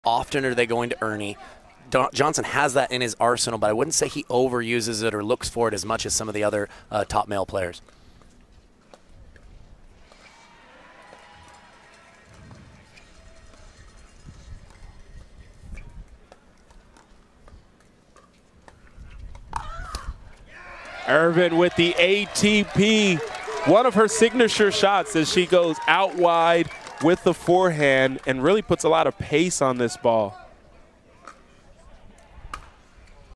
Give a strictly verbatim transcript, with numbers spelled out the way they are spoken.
often are they going to Ernie? Johnson has that in his arsenal, but I wouldn't say he overuses it or looks for it as much as some of the other uh, top male players. Irvine with the A T P, one of her signature shots as she goes out wide with the forehand and really puts a lot of pace on this ball.